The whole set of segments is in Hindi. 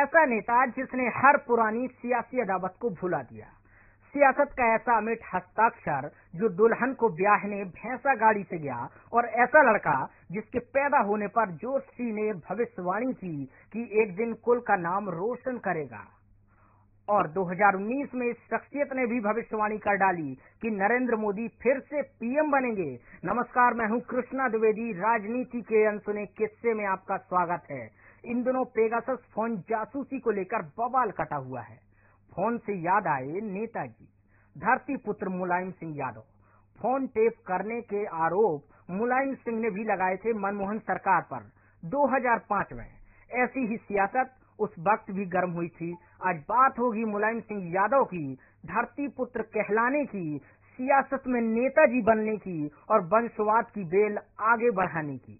ऐसा नेता जिसने हर पुरानी सियासी अदावत को भुला दिया। सियासत का ऐसा अमिट हस्ताक्षर जो दुल्हन को ब्याहने भैंसा गाड़ी से गया, और ऐसा लड़का जिसके पैदा होने पर जोशी ने भविष्यवाणी की कि एक दिन कुल का नाम रोशन करेगा। और 2019 में इस शख्सियत ने भी भविष्यवाणी कर डाली कि नरेंद्र मोदी फिर से पीएम बनेंगे। नमस्कार, मैं हूं कृष्णा द्विवेदी। राजनीति के अनसुने किस्से में आपका स्वागत है। इन दिनों पेगासस फोन जासूसी को लेकर बवाल कटा हुआ है। फोन से याद आए नेताजी, धरती पुत्र मुलायम सिंह यादव। फोन टेप करने के आरोप मुलायम सिंह ने भी लगाए थे मनमोहन सरकार पर 2005 में। ऐसी ही सियासत उस वक्त भी गर्म हुई थी। आज बात होगी मुलायम सिंह यादव की, धरती पुत्र कहलाने की, सियासत में नेताजी बनने की और वंशवाद की बेल आगे बढ़ाने की।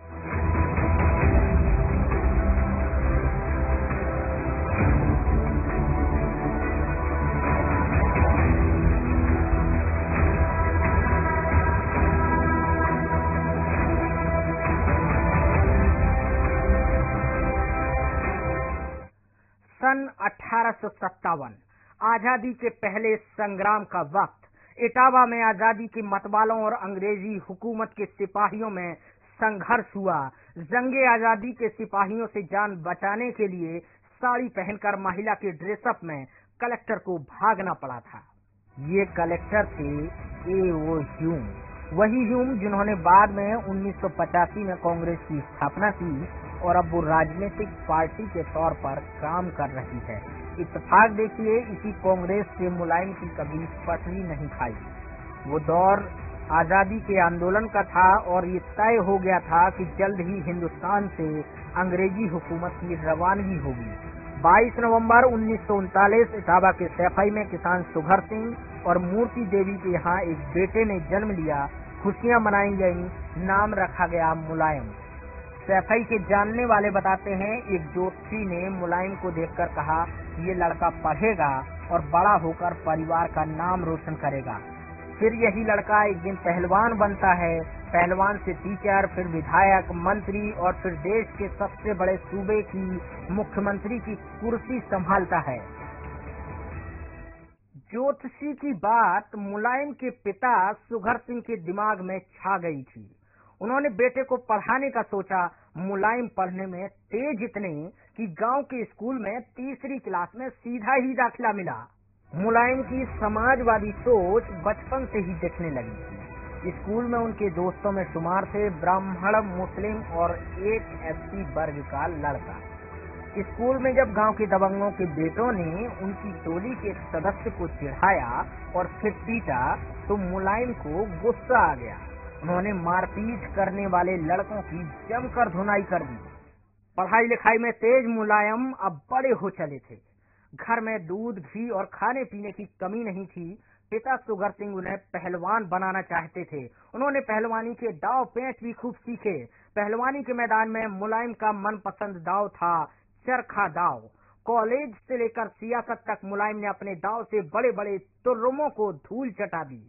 सन 1857 आजादी के पहले संग्राम का वक्त। इटावा में आजादी के मतवालों और अंग्रेजी हुकूमत के सिपाहियों में संघर्ष हुआ। जंगे आजादी के सिपाहियों से जान बचाने के लिए साड़ी पहनकर महिला के ड्रेसअप में कलेक्टर को भागना पड़ा था। ये कलेक्टर थे ए.ओ. ह्यूम, वही ह्यूम जिन्होंने बाद में 1985 में कांग्रेस की स्थापना की और अब वो राजनीतिक पार्टी के तौर पर काम कर रही है। इत्तेफाक देखिए, इसी कांग्रेस से मुलायम की कभी पटरी नहीं खाई। वो दौर आजादी के आंदोलन का था और ये तय हो गया था कि जल्द ही हिंदुस्तान से अंग्रेजी हुकूमत की रवानगी होगी। 22 नवंबर 1939 इटावा के सैफई में किसान सुघर सिंह और मूर्ति देवी के यहाँ एक बेटे ने जन्म लिया। खुशियां मनाई गईं, नाम रखा गया मुलायम। सैफई के जानने वाले बताते हैं, एक जोशी ने मुलायम को देखकर कहा, ये लड़का पढ़ेगा और बड़ा होकर परिवार का नाम रोशन करेगा। फिर यही लड़का एक दिन पहलवान बनता है, पहलवान से टीचर, फिर विधायक, मंत्री और फिर देश के सबसे बड़े सूबे की मुख्यमंत्री की कुर्सी संभालता है। जोशी की बात मुलायम के पिता सुघर सिंह के दिमाग में छा गई थी। उन्होंने बेटे को पढ़ाने का सोचा। मुलायम पढ़ने में तेज इतने कि गांव के स्कूल में तीसरी क्लास में सीधा ही दाखिला मिला। मुलायम की समाजवादी सोच बचपन से ही दिखने लगी थी। स्कूल में उनके दोस्तों में शुमार थे ब्राह्मण, मुस्लिम और एक एससी वर्ग का लड़का। स्कूल में जब गांव के दबंगों के बेटों ने उनकी टोली के एक सदस्य को चिढ़ाया और फिर पीटा तो मुलायम को गुस्सा आ गया। उन्होंने मारपीट करने वाले लड़कों की जमकर धुनाई कर दी। पढ़ाई लिखाई में तेज मुलायम अब बड़े हो चले थे। घर में दूध, घी और खाने पीने की कमी नहीं थी। पिता सुघर सिंह उन्हें पहलवान बनाना चाहते थे। उन्होंने पहलवानी के दाव पेंच भी खूब सीखे। पहलवानी के मैदान में मुलायम का मनपसंद दाव था चरखा दाव। कॉलेज से लेकर सियासत तक मुलायम ने अपने दाव से बड़े बड़े तुर्रों को धूल चटा दी।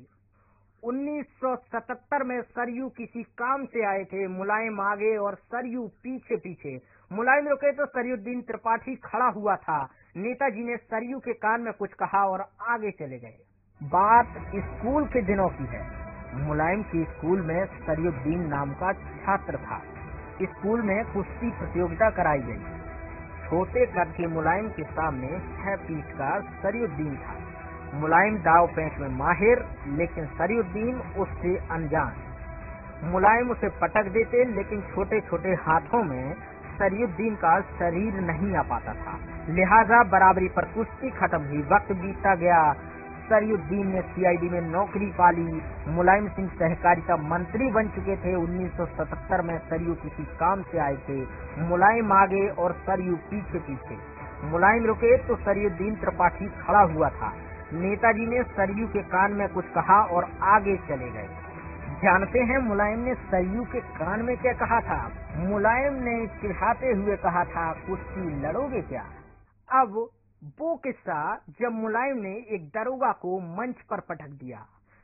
1977 में सरयू किसी काम से आए थे। मुलायम आगे और सरयू पीछे पीछे। मुलायम रुके तो सरियुद्दीन त्रिपाठी खड़ा हुआ था। नेताजी ने सरयू के कान में कुछ कहा और आगे चले गए। बात स्कूल के दिनों की है। मुलायम के स्कूल में सरियुद्दीन नाम का छात्र था। स्कूल में कुश्ती प्रतियोगिता कराई गई। छोटे कद के मुलायम के सामने 6 फीट का सरियुद्दीन था। मुलायम दाव पेंच में माहिर, लेकिन सरियुद्दीन उससे अनजान। मुलायम उसे पटक देते, लेकिन छोटे छोटे हाथों में सरियुद्दीन का शरीर नहीं आ पाता था। लिहाजा बराबरी पर कुश्ती खत्म हुई। वक्त बीतता गया। सरियुद्दीन ने सीआईडी में नौकरी पा ली। मुलायम सिंह सहकारिता मंत्री बन चुके थे। 1977 में सरयू किसी काम से आए थे। मुलायम आगे और सरयू पीछे पीछे। मुलायम रुके तो सरियुद्दीन त्रिपाठी खड़ा हुआ था। नेताजी ने सरयू के कान में कुछ कहा और आगे चले गए। जानते हैं मुलायम ने सरयू के कान में क्या कहा था? मुलायम ने चिढ़ाते हुए कहा था, कुश्ती लड़ोगे क्या? अब वो किस्सा जब मुलायम ने एक दरोगा को मंच पर पटक दिया।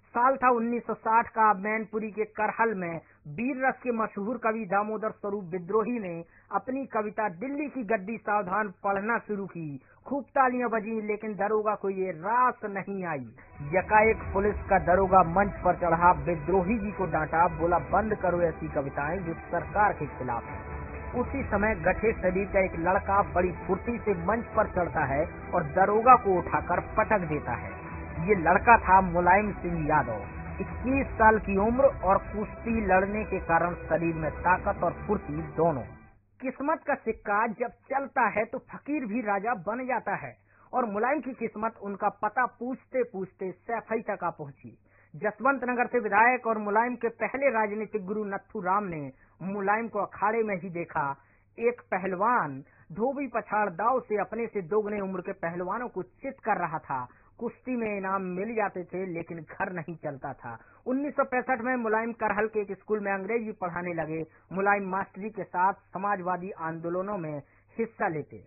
साल था 1960 का। मैनपुरी के करहल में वीर रस के मशहूर कवि दामोदर स्वरूप विद्रोही ने अपनी कविता दिल्ली की गद्दी सावधान पढ़ना शुरू की। खूब तालियां बजी, लेकिन दरोगा को ये रास नहीं आई। यकाएक पुलिस का दरोगा मंच पर चढ़ा, विद्रोही जी को डांटा, बोला बंद करो ऐसी कविताएं जो सरकार के खिलाफ है। उसी समय गठे शरीर का एक लड़का बड़ी फुर्ती से मंच पर चढ़ता है और दरोगा को उठाकर पटक देता है। ये लड़का था मुलायम सिंह यादव। 21 साल की उम्र और कुश्ती लड़ने के कारण शरीर में ताकत और फुर्ती दोनों। किस्मत का सिक्का जब चलता है तो फकीर भी राजा बन जाता है, और मुलायम की किस्मत उनका पता पूछते पूछते सैफई तक आ पहुंची। जसवंत नगर से विधायक और मुलायम के पहले राजनीतिक गुरु नथु राम ने मुलायम को अखाड़े में ही देखा। एक पहलवान धोबी पछाड़ दाव से अपने से दोगुने उम्र के पहलवानों को चित कर रहा था। कुश्ती में इनाम मिल जाते थे, लेकिन घर नहीं चलता था। 1965 में मुलायम करहल के एक स्कूल में अंग्रेजी पढ़ाने लगे। मुलायम मास्टरी के साथ समाजवादी आंदोलनों में हिस्सा लेते।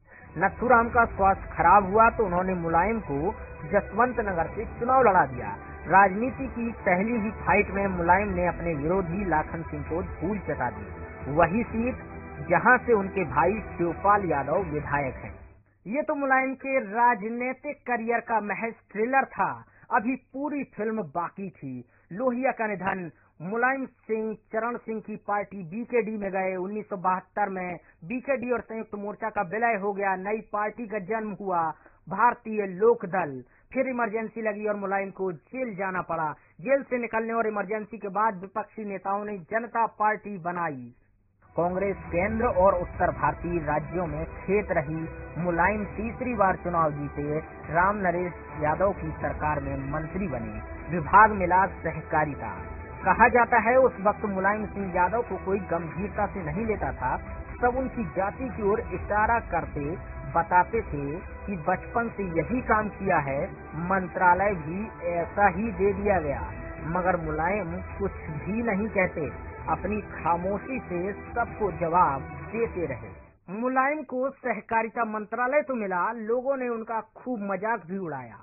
नथुराम का स्वास्थ्य खराब हुआ तो उन्होंने मुलायम को जसवंत नगर से चुनाव लड़ा दिया। राजनीति की पहली ही फाइट में मुलायम ने अपने विरोधी लाखन सिंह को धूल चटा दी। वही सीट जहां से उनके भाई शिवपाल यादव विधायक हैं। ये तो मुलायम के राजनीतिक करियर का महज ट्रेलर था। अभी पूरी फिल्म बाकी थी। लोहिया का निधन। मुलायम सिंह चरण सिंह की पार्टी बीकेडी में गए। 1972 में बीकेडी और संयुक्त मोर्चा का विलय हो गया। नई पार्टी का जन्म हुआ, भारतीय लोकदल। फिर इमरजेंसी लगी और मुलायम को जेल जाना पड़ा। जेल से निकलने और इमरजेंसी के बाद विपक्षी नेताओं ने जनता पार्टी बनाई। कांग्रेस केंद्र और उत्तर भारतीय राज्यों में खेत रही। मुलायम तीसरी बार चुनाव जीते। राम नरेश यादव की सरकार में मंत्री बने। विभाग मिला सहकारिता। कहा जाता है उस वक्त मुलायम सिंह यादव को कोई गंभीरता से नहीं लेता था। सब उनकी जाति की ओर इशारा करते बताते थे कि बचपन से यही काम किया है, मंत्रालय भी ऐसा ही दे दिया गया। मगर मुलायम कुछ भी नहीं कहते, अपनी खामोशी से सबको जवाब देते रहे। मुलायम को सहकारिता मंत्रालय तो मिला, लोगों ने उनका खूब मजाक भी उड़ाया,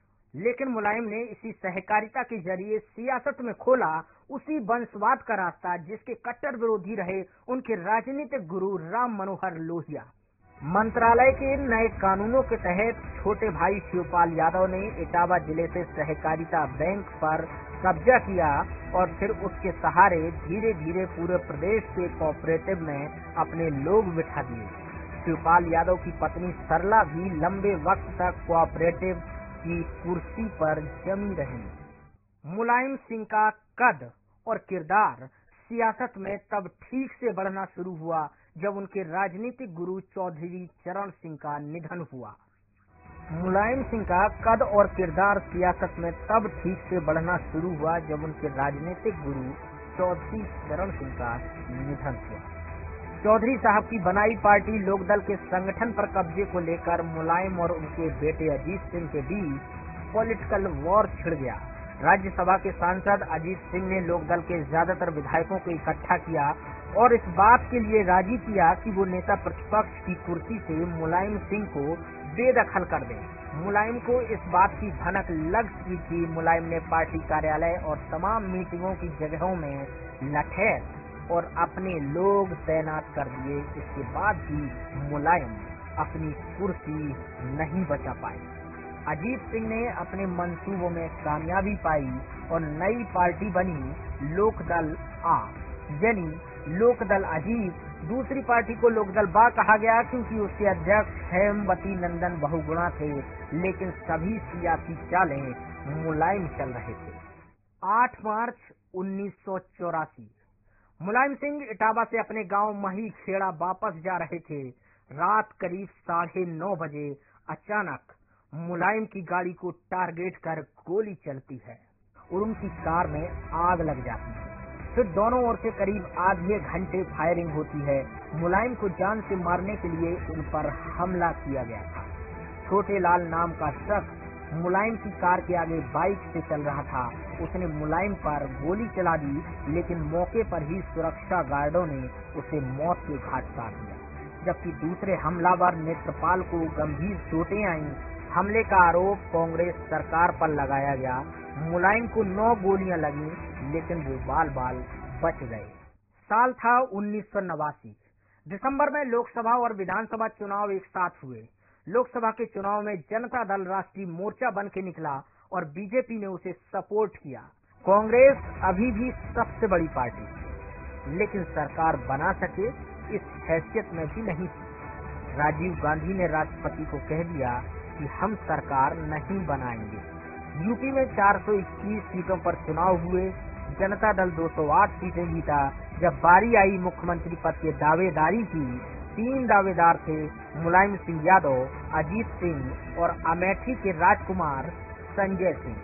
लेकिन मुलायम ने इसी सहकारिता के जरिए सियासत में खोला उसी वंशवाद का रास्ता जिसके कट्टर विरोधी रहे उनके राजनीतिक गुरु राम मनोहर लोहिया। मंत्रालय के नए कानूनों के तहत छोटे भाई शिवपाल यादव ने इटावा जिले से सहकारिता बैंक पर कब्जा किया और फिर उसके सहारे धीरे धीरे पूरे प्रदेश के कोऑपरेटिव में अपने लोग बिठा दिए। शिवपाल यादव की पत्नी सरला भी लंबे वक्त तक कोऑपरेटिव की कुर्सी पर जमी रही। मुलायम सिंह का कद और किरदार सियासत में तब ठीक से बढ़ना शुरू हुआ जब उनके राजनीतिक गुरु चौधरी चरण सिंह का निधन हुआ। मुलायम सिंह का कद और किरदार सियासत में तब ठीक से बढ़ना शुरू हुआ जब उनके राजनीतिक गुरु चौधरी चरण सिंह का निधन हुआ। चौधरी साहब की बनाई पार्टी लोकदल के संगठन पर कब्जे को लेकर मुलायम और उनके बेटे अजीत सिंह के बीच पॉलिटिकल वॉर छिड़ गया। राज्यसभा के सांसद अजीत सिंह ने लोकदल के ज्यादातर विधायकों को इकट्ठा किया और इस बात के लिए राजी किया कि वो नेता प्रतिपक्ष की कुर्सी से मुलायम सिंह को बेदखल कर दें। मुलायम को इस बात की भनक लग चुकी थी। मुलायम ने पार्टी कार्यालय और तमाम मीटिंगों की जगहों में लठैत और अपने लोग तैनात कर दिए। इसके बाद भी मुलायम अपनी कुर्सी नहीं बचा पाए। अजीत सिंह ने अपने मंसूबों में कामयाबी पाई और नई पार्टी बनी लोकदल आ, यानी लोकदल अजीत। दूसरी पार्टी को लोकदल बा कहा गया क्योंकि उसके अध्यक्ष हेमवती नंदन बहुगुणा थे, लेकिन सभी सियासी चालें मुलायम चल रहे थे। 8 मार्च 1984 मुलायम सिंह इटावा से अपने गांव मही खेड़ा वापस जा रहे थे। रात करीब 9:30 बजे अचानक मुलायम की गाड़ी को टारगेट कर गोली चलती है और उनकी कार में आग लग जाती है। फिर दोनों ओर से करीब आधे घंटे फायरिंग होती है। मुलायम को जान से मारने के लिए उन पर हमला किया गया था। छोटे लाल नाम का शख्स मुलायम की कार के आगे बाइक से चल रहा था। उसने मुलायम पर गोली चला दी, लेकिन मौके पर ही सुरक्षा गार्डों ने उसे मौत के घाट उतार दिया। जबकि दूसरे हमलावर नेत्रपाल को गंभीर चोटें आईं। हमले का आरोप कांग्रेस सरकार पर लगाया गया। मुलायम को 9 गोलियां लगी, लेकिन वो बाल बाल बच गए। साल था 1989। दिसंबर में लोकसभा और विधानसभा चुनाव एक साथ हुए। लोकसभा के चुनाव में जनता दल राष्ट्रीय मोर्चा बन के निकला और बीजेपी ने उसे सपोर्ट किया। कांग्रेस अभी भी सबसे बड़ी पार्टी थी, लेकिन सरकार बना सके इस हैसियत में भी नहीं थी। राजीव गांधी ने राष्ट्रपति को कह दिया कि हम सरकार नहीं बनाएंगे। यूपी में 421 सीटों पर चुनाव हुए। जनता दल 208 सीटें जीता। जब बारी आई मुख्यमंत्री पद के दावेदारी की, 3 दावेदार थे, मुलायम सिंह यादव, अजीत सिंह और अमेठी के राजकुमार संजय सिंह।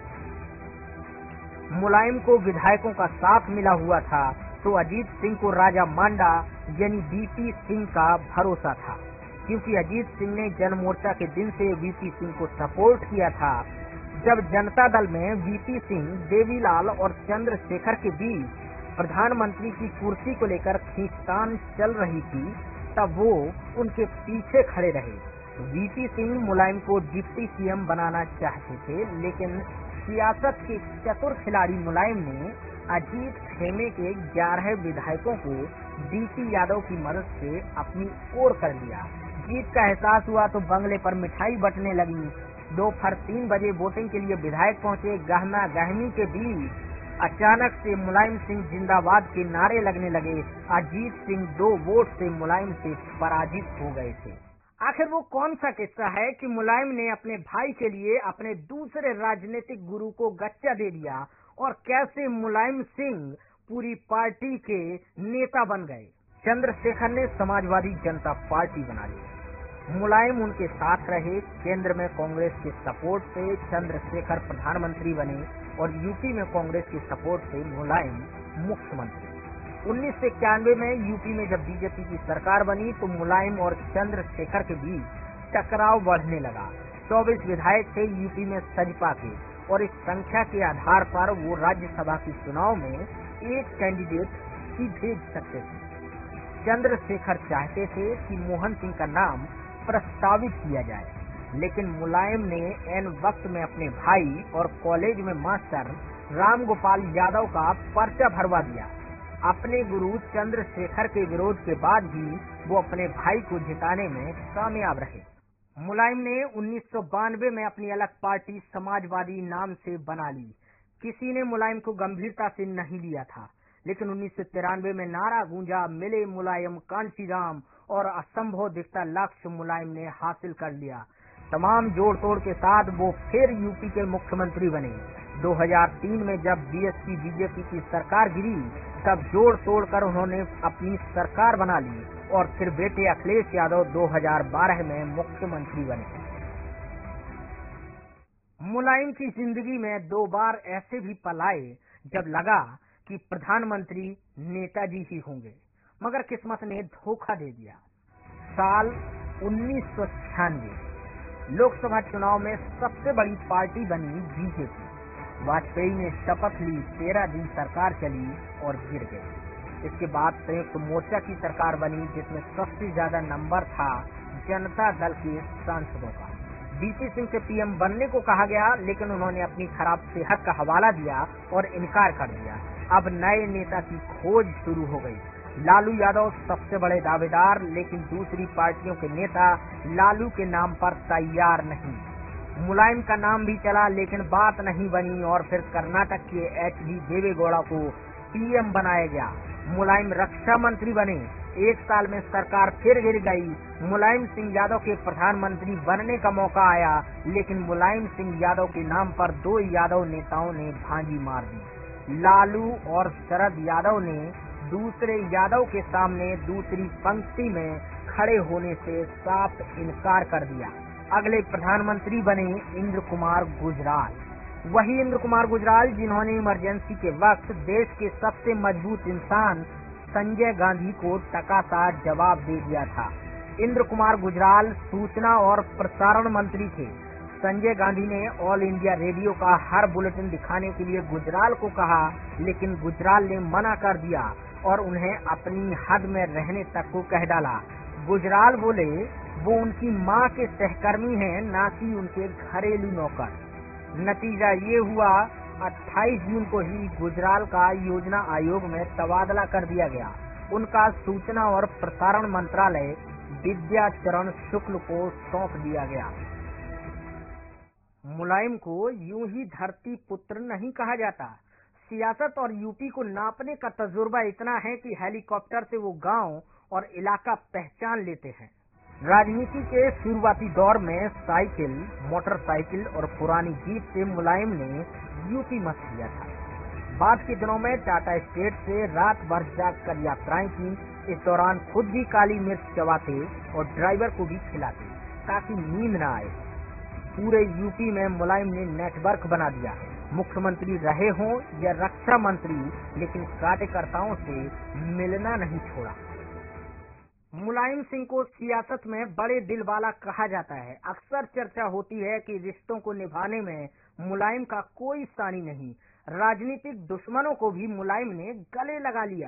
मुलायम को विधायकों का साथ मिला हुआ था, तो अजीत सिंह को राजा मांडा यानी वीपी सिंह का भरोसा था, क्योंकि अजीत सिंह ने जन मोर्चा के दिन से वीपी सिंह को सपोर्ट किया था। जब जनता दल में वीपी सिंह, देवीलाल और चंद्रशेखर के बीच प्रधानमंत्री की कुर्सी को लेकर खींचतान चल रही थी, तब वो उनके पीछे खड़े रहे। वीपी सिंह मुलायम को डिप्टी सीएम बनाना चाहते थे, लेकिन सियासत के चतुर खिलाड़ी मुलायम ने अजीत खेमे के 11 विधायकों को डीपी यादव की मदद से अपनी ओर कर लिया। जीत का एहसास हुआ तो बंगले पर मिठाई बंटने लगी। दोपहर 3 बजे वोटिंग के लिए विधायक पहुंचे। गहमा गहमी के बीच अचानक से मुलायम सिंह जिंदाबाद के नारे लगने लगे। अजीत सिंह 2 वोट से मुलायम से पराजित हो गए थे। आखिर वो कौन सा किस्सा है कि मुलायम ने अपने भाई के लिए अपने दूसरे राजनीतिक गुरु को गच्चा दे दिया, और कैसे मुलायम सिंह पूरी पार्टी के नेता बन गए। चंद्रशेखर ने समाजवादी जनता पार्टी बना ली। मुलायम उनके साथ रहे। केंद्र में कांग्रेस के सपोर्ट से चंद्रशेखर प्रधानमंत्री बने और यूपी में कांग्रेस के सपोर्ट से मुलायम मुख्यमंत्री। 1991 में यूपी में जब बीजेपी की सरकार बनी तो मुलायम और चंद्रशेखर के बीच टकराव बढ़ने लगा। 24 विधायक थे यूपी में सजपा के, और इस संख्या के आधार पर वो राज्यसभा के चुनाव में एक कैंडिडेट ही भेज सकते थे। चंद्रशेखर चाहते थे कि मोहन सिंह का नाम प्रस्तावित किया जाए, लेकिन मुलायम ने एन वक्त में अपने भाई और कॉलेज में मास्टर राम गोपाल यादव का पर्चा भरवा दिया। अपने गुरु चंद्रशेखर के विरोध के बाद भी वो अपने भाई को जिताने में कामयाब रहे। मुलायम ने 1992 में अपनी अलग पार्टी समाजवादी नाम से बना ली। किसी ने मुलायम को गंभीरता से नहीं लिया था, लेकिन 1993 में नारा गूंजा, मिले मुलायम कांशीराम, और असंभव दिखता लक्ष्य मुलायम ने हासिल कर लिया। तमाम जोड़ तोड़ के साथ वो फिर यूपी के मुख्यमंत्री बने। 2003 में जब बीएसपी बीजेपी की सरकार गिरी, तब जोड़ तोड़ कर उन्होंने अपनी सरकार बना ली और फिर बेटे अखिलेश यादव 2012 में मुख्यमंत्री बने। मुलायम की जिंदगी में 2 बार ऐसे भी पल आए जब लगा कि प्रधानमंत्री नेताजी ही होंगे, मगर किस्मत ने धोखा दे दिया। साल 1996 लोकसभा चुनाव में सबसे बड़ी पार्टी बनी बीजेपी। वाजपेयी ने शपथ ली, 13 दिन सरकार चली और गिर गई। इसके बाद संयुक्त मोर्चा की सरकार बनी, जिसमें सबसे ज्यादा नंबर था जनता दल के सांसदों का। वीपी सिंह से पीएम बनने को कहा गया, लेकिन उन्होंने अपनी खराब सेहत का हवाला दिया और इनकार कर दिया। अब नए नेता की खोज शुरू हो गई। लालू यादव सबसे बड़े दावेदार, लेकिन दूसरी पार्टियों के नेता लालू के नाम पर तैयार नहीं। मुलायम का नाम भी चला, लेकिन बात नहीं बनी और फिर कर्नाटक के एचडी देवेगौड़ा को पीएम बनाया गया। मुलायम रक्षा मंत्री बने। 1 साल में सरकार फिर गिर गई। मुलायम सिंह यादव के प्रधानमंत्री बनने का मौका आया, लेकिन मुलायम सिंह यादव के नाम पर 2 यादव नेताओं ने भांजी मार दी। लालू और शरद यादव ने दूसरे यादव के सामने दूसरी पंक्ति में खड़े होने से साफ इनकार कर दिया। अगले प्रधानमंत्री बने इंद्र कुमार गुजराल। वही इंद्र कुमार गुजराल जिन्होंने इमरजेंसी के वक्त देश के सबसे मजबूत इंसान संजय गांधी को टकासा जवाब दे दिया था। इंद्र कुमार गुजराल सूचना और प्रसारण मंत्री थे। संजय गांधी ने ऑल इंडिया रेडियो का हर बुलेटिन दिखाने के लिए गुजराल को कहा, लेकिन गुजराल ने मना कर दिया और उन्हें अपनी हद में रहने तक को कह डाला। गुजराल बोले वो उनकी मां के सहकर्मी हैं, ना कि उनके घरेलू नौकर। नतीजा ये हुआ 28 जून को ही गुजराल का योजना आयोग में तबादला कर दिया गया। उनका सूचना और प्रसारण मंत्रालय विद्याचरण शुक्ल को सौंप दिया गया। मुलायम को यूं ही धरती पुत्र नहीं कहा जाता। सियासत और यूपी को नापने का तजुर्बा इतना है कि हेलीकॉप्टर से वो गांव और इलाका पहचान लेते हैं। राजनीति के शुरुआती दौर में साइकिल, मोटरसाइकिल और पुरानी जीप से मुलायम ने यूपी मत लिया था। बाद के दिनों में टाटा स्टेट से रात भर जागकर यात्राएं की। इस दौरान खुद भी काली मिर्च चबाते और ड्राइवर को भी खिलाते ताकि नींद न आए। पूरे यूपी में मुलायम ने नेटवर्क बना दिया। मुख्यमंत्री रहे हों या रक्षा मंत्री, लेकिन कार्यकर्ताओं से मिलना नहीं छोड़ा। मुलायम सिंह को सियासत में बड़े दिल वाला कहा जाता है। अक्सर चर्चा होती है कि रिश्तों को निभाने में मुलायम का कोई सानी नहीं। राजनीतिक दुश्मनों को भी मुलायम ने गले लगा लिया।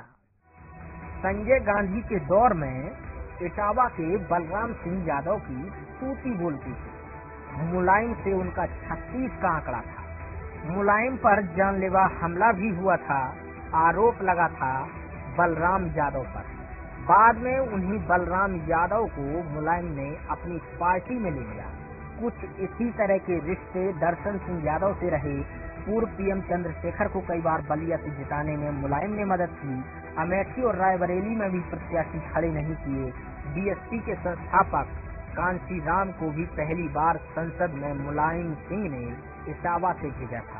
संजय गांधी के दौर में इटावा के बलराम सिंह यादव की तूती बोलती थी। मुलायम से उनका 36 का आंकड़ा था। मुलायम पर जानलेवा हमला भी हुआ था। आरोप लगा था बलराम यादव पर। बाद में उन्हीं बलराम यादव को मुलायम ने अपनी पार्टी में ले लिया। कुछ इसी तरह के रिश्ते दर्शन सिंह यादव से रहे। पूर्व पीएम चंद्रशेखर को कई बार बलिया से जिताने में मुलायम ने मदद की। अमेठी और रायबरेली में भी प्रत्याशी खड़े नहीं किए। बीएसपी के संस्थापक कांशी राम को भी पहली बार संसद में मुलायम सिंह ने इटावा से भेजा था।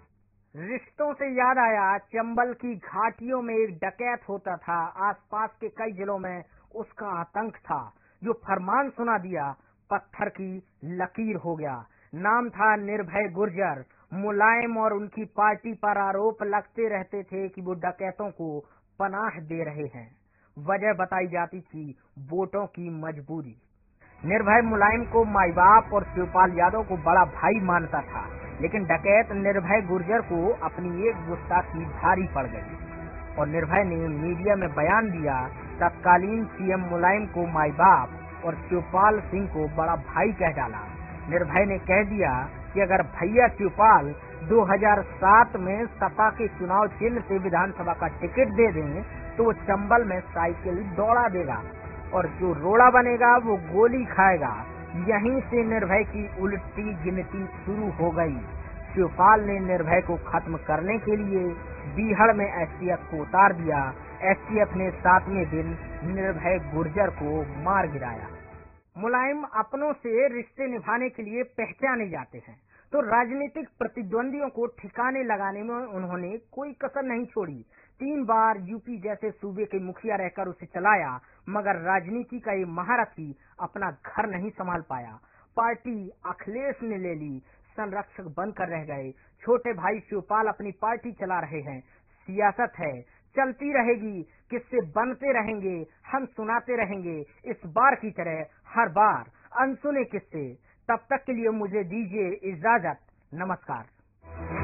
रिश्तों से याद आया, चंबल की घाटियों में एक डकैत होता था। आसपास के कई जिलों में उसका आतंक था। जो फरमान सुना दिया, पत्थर की लकीर हो गया। नाम था निर्भय गुर्जर। मुलायम और उनकी पार्टी पर आरोप लगते रहते थे कि वो डकैतों को पनाह दे रहे हैं। वजह बताई जाती थी वोटों की मजबूरी। निर्भय मुलायम को माई बाप और शिवपाल यादव को बड़ा भाई मानता था, लेकिन डकैत निर्भय गुर्जर को अपनी एक गुस्ताखी भारी पड़ गई और निर्भय ने मीडिया में बयान दिया। तत्कालीन सीएम मुलायम को माई बाप और शिवपाल सिंह को बड़ा भाई कह डाला। निर्भय ने कह दिया कि अगर भैया शिवपाल 2007 में सपा के चुनाव चिन्ह से विधानसभा का टिकट दे दें तो वो चंबल में साइकिल दौड़ा देगा और जो रोड़ा बनेगा वो गोली खाएगा। यहीं से निर्भय की उल्टी गिनती शुरू हो गई। शिवपाल ने निर्भय को खत्म करने के लिए बीहड़ में एसटीएफ को उतार दिया। एसटीएफ ने 7वें दिन निर्भय गुर्जर को मार गिराया। मुलायम अपनों से रिश्ते निभाने के लिए पहचाने जाते हैं, तो राजनीतिक प्रतिद्वंदियों को ठिकाने लगाने में उन्होंने कोई कसर नहीं छोड़ी। 3 बार यूपी जैसे सूबे के मुखिया रहकर उसे चलाया, मगर राजनीति का ये महारथी अपना घर नहीं संभाल पाया। पार्टी अखिलेश ने ले ली, संरक्षक बनकर रह गए। छोटे भाई शिवपाल अपनी पार्टी चला रहे हैं। सियासत है, चलती रहेगी, किस्से बनते रहेंगे, हम सुनाते रहेंगे इस बार की तरह हर बार अनसुने किस्से। तब तक के लिए मुझे दीजिए इजाजत। नमस्कार।